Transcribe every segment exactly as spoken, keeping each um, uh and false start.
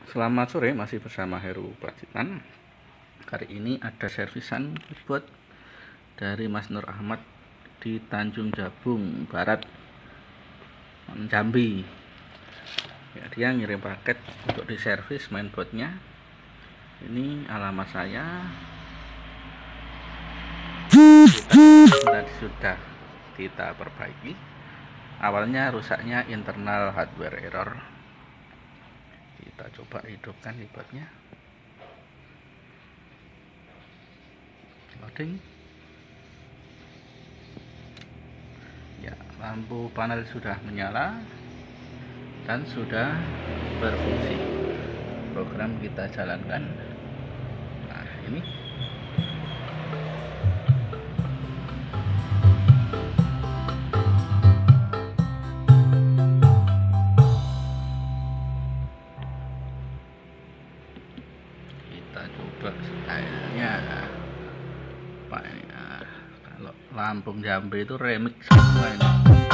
Selamat sore, masih bersama Heru Pacitan. Kali ini ada servisan buat dari Mas Nur Ahmad di Tanjung Jabung Barat, Jambi. Ya, dia ngirim paket untuk diservis mainboardnya. Ini alamat saya. Kita tadi sudah kita perbaiki. Awalnya rusaknya internal hardware error. Kita coba hidupkan keyboardnya. Loading. Ya, lampu panel sudah menyala dan sudah berfungsi. Program kita jalankan. Nah, ini kita coba stylenya. Pak, ya, kalau Lampung Jambi itu remix semua ini.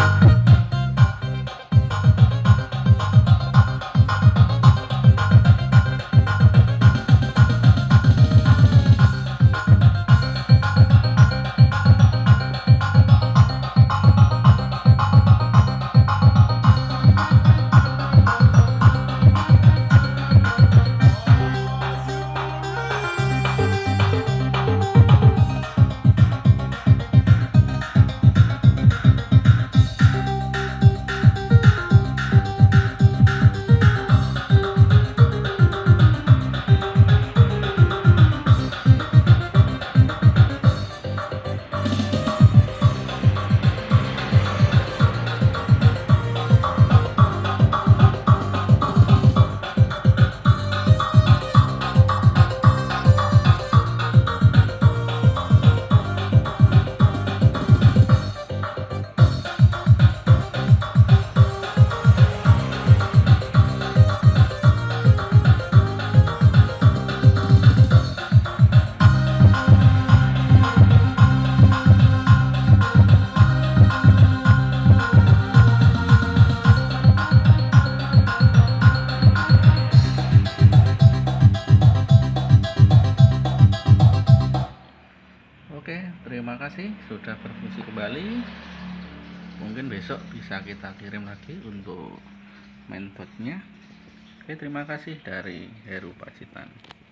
Oke, terima kasih sudah berfungsi kembali. Mungkin besok bisa kita kirim lagi untuk mainboardnya. Oke, terima kasih dari Heru Pacitan.